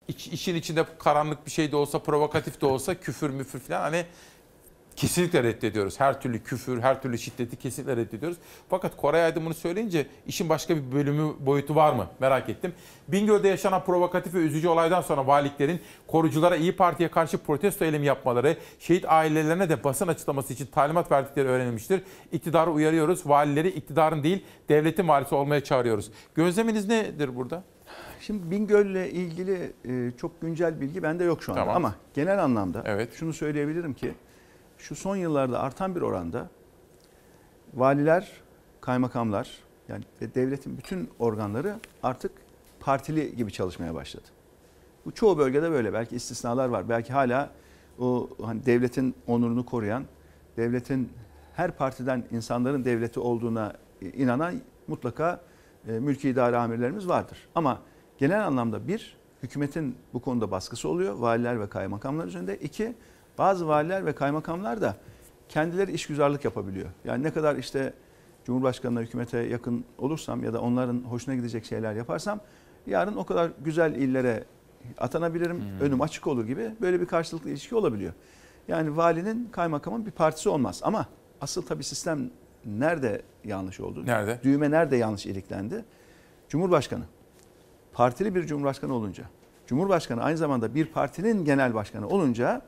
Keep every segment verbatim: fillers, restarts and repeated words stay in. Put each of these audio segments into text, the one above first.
İç, işin içinde karanlık bir şey de olsa, provokatif de olsa, küfür müfür falan hani kesinlikle reddediyoruz. Her türlü küfür, her türlü şiddeti kesinlikle reddediyoruz. Fakat Koray Aydın bunu söyleyince işin başka bir bölümü, boyutu var mı? Merak ettim. Bingöl'de yaşanan provokatif ve üzücü olaydan sonra valiliklerin koruculara İYİ Parti'ye karşı protesto eylemi yapmaları, şehit ailelerine de basın açıklaması için talimat verdikleri öğrenilmiştir. İktidarı uyarıyoruz. Valileri iktidarın değil, devletin valisi olmaya çağırıyoruz. Gözleminiz nedir burada? Şimdi Bingöl'le ilgili çok güncel bilgi bende yok şu anda. Tamam. Ama genel anlamda evet. Şunu söyleyebilirim ki şu son yıllarda artan bir oranda valiler, kaymakamlar yani devletin bütün organları artık partili gibi çalışmaya başladı. Bu çoğu bölgede böyle. Belki istisnalar var. Belki hala o hani devletin onurunu koruyan, devletin her partiden insanların devleti olduğuna inanan mutlaka e, mülki idare amirlerimiz vardır. Ama genel anlamda bir, hükümetin bu konuda baskısı oluyor. Valiler ve kaymakamlar üzerinde. İki, bazı valiler ve kaymakamlar da kendileri işgüzarlık yapabiliyor. Yani ne kadar işte Cumhurbaşkanı'na, hükümete yakın olursam ya da onların hoşuna gidecek şeyler yaparsam yarın o kadar güzel illere atanabilirim, hmm. önüm açık olur gibi böyle bir karşılıklı ilişki olabiliyor. Yani valinin, kaymakamın bir partisi olmaz. Ama asıl tabii sistem nerede yanlış oldu? Nerede? Düğme nerede yanlış iliklendi? Cumhurbaşkanı. Partili bir cumhurbaşkanı olunca, Cumhurbaşkanı aynı zamanda bir partinin genel başkanı olunca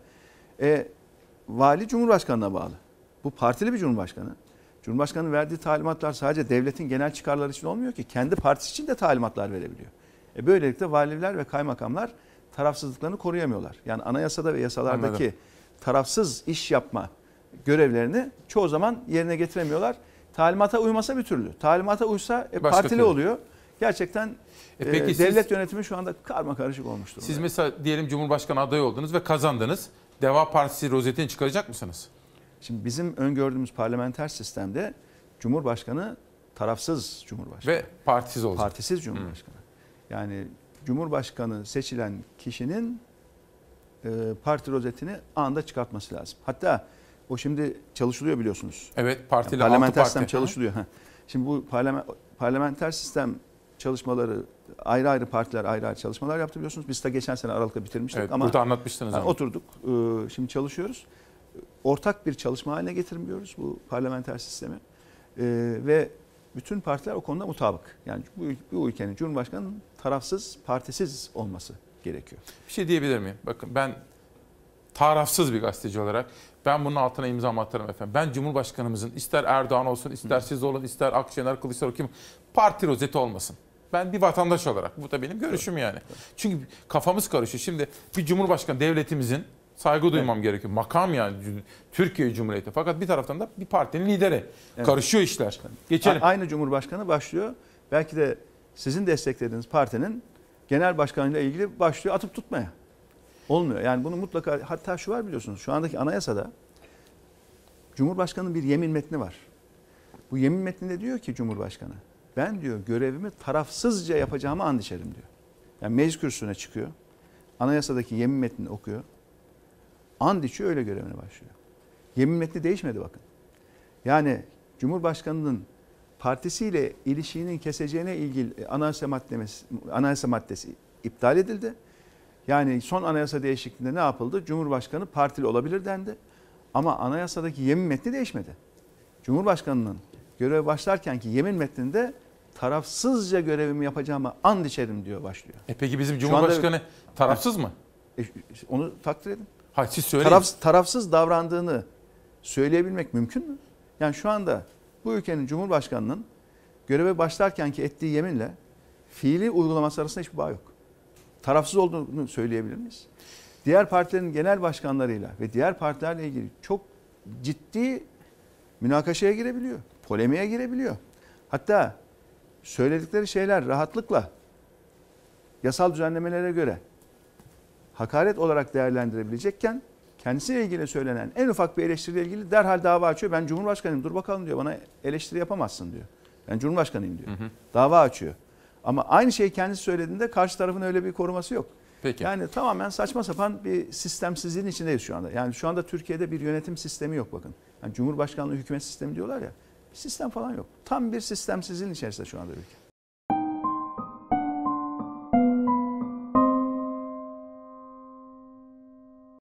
e, vali Cumhurbaşkanı'na bağlı. Bu partili bir cumhurbaşkanı. Cumhurbaşkanı'nın verdiği talimatlar sadece devletin genel çıkarları için olmuyor ki. Kendi partisi için de talimatlar verebiliyor. E böylelikle valiler ve kaymakamlar tarafsızlıklarını koruyamıyorlar. Yani anayasada ve yasalardaki Anladım. tarafsız iş yapma görevlerini çoğu zaman yerine getiremiyorlar. Talimata uymasa bir türlü. Talimata uysa e, partili türlü. oluyor. Gerçekten e peki e, devlet siz, yönetimi şu anda karmakarışık olmuş durumda. Siz mesela diyelim Cumhurbaşkanı adayı oldunuz ve kazandınız. Deva Partisi rozetini çıkaracak mısınız? Şimdi bizim öngördüğümüz parlamenter sistemde Cumhurbaşkanı tarafsız Cumhurbaşkanı. Ve partisiz olacak. Partisiz Cumhurbaşkanı. Hmm. Yani Cumhurbaşkanı seçilen kişinin e, parti rozetini anında çıkartması lazım. Hatta o şimdi çalışılıyor biliyorsunuz. Evet, partiyle yani parlamenter parti. sistem çalışılıyor. Ha. Şimdi bu parlament, parlamenter sistem çalışmaları ayrı ayrı partiler ayrı ayrı çalışmalar yaptı biliyorsunuz. Biz de geçen sene Aralık'ta bitirmiştik evet, ama burada anlatmıştınız yani ama. Oturduk. E, şimdi çalışıyoruz. Ortak bir çalışma haline getirmiyoruz bu parlamenter sistemi. E, ve bütün partiler o konuda mutabık. Yani bu, bu ülkenin Cumhurbaşkanı'nın tarafsız, partisiz olması gerekiyor. Bir şey diyebilir miyim? Bakın ben tarafsız bir gazeteci olarak ben bunun altına imza atarım efendim. Ben Cumhurbaşkanımızın ister Erdoğan olsun, ister siz olun, ister Akşener, Kılıçdaroğlu kim parti rozeti olmasın. Ben bir vatandaş olarak bu da benim görüşüm yani. Çünkü kafamız karışıyor. Şimdi bir Cumhurbaşkanı devletimizin saygı duymam evet. gerekiyor. Makam yani Türkiye Cumhuriyeti. Fakat bir taraftan da bir partinin lideri. Evet. Karışıyor işler. Geçelim. Aynı Cumhurbaşkanı başlıyor. Belki de sizin desteklediğiniz partinin genel başkanıyla ilgili başlıyor atıp tutmaya. Olmuyor. Yani bunu mutlaka hatta şu var biliyorsunuz. Şu andaki anayasada Cumhurbaşkanı'nın bir yemin metni var. Bu yemin metninde diyor ki Cumhurbaşkanı ben diyor görevimi tarafsızca yapacağıma and içerim diyor. Yani meclis kürsüsüne çıkıyor. Anayasadaki yemin metnini okuyor. And içiyor öyle görevine başlıyor. Yemin metni değişmedi bakın. Yani Cumhurbaşkanı'nın partisiyle ilişkinin keseceğine ilgili anayasa maddesi, anayasa maddesi iptal edildi. Yani son anayasa değişikliğinde ne yapıldı? Cumhurbaşkanı partili olabilir dendi. Ama anayasadaki yemin metni değişmedi. Cumhurbaşkanının göreve başlarkenki yemin metninde tarafsızca görevimi yapacağıma and içerim diyor başlıyor. E peki bizim Cumhurbaşkanı anda, tarafsız mı? E, onu takdir edin. Ha, siz söyleyin. Taraf, tarafsız davrandığını söyleyebilmek mümkün mü? Yani şu anda bu ülkenin Cumhurbaşkanının göreve başlarkenki ettiği yeminle fiili uygulaması arasında hiçbir bağ yok. Tarafsız olduğunu söyleyebilir miyiz? Diğer partilerin genel başkanlarıyla ve diğer partilerle ilgili çok ciddi münakaşaya girebiliyor. Polemiğe girebiliyor. Hatta söyledikleri şeyler rahatlıkla yasal düzenlemelere göre hakaret olarak değerlendirebilecekken kendisiyle ilgili söylenen en ufak bir eleştiriyle ilgili derhal dava açıyor. Ben Cumhurbaşkanıyım dur bakalım diyor, bana eleştiri yapamazsın diyor. Ben Cumhurbaşkanıyım diyor. Hı hı. Dava açıyor. Ama aynı şeyi kendisi söylediğinde karşı tarafın öyle bir koruması yok. Peki. Yani tamamen saçma sapan bir sistemsizliğin içindeyiz şu anda. Yani şu anda Türkiye'de bir yönetim sistemi yok bakın. Yani Cumhurbaşkanlığı hükümet sistemi diyorlar ya. Bir sistem falan yok. Tam bir sistemsizliğin içerisinde şu anda ülke.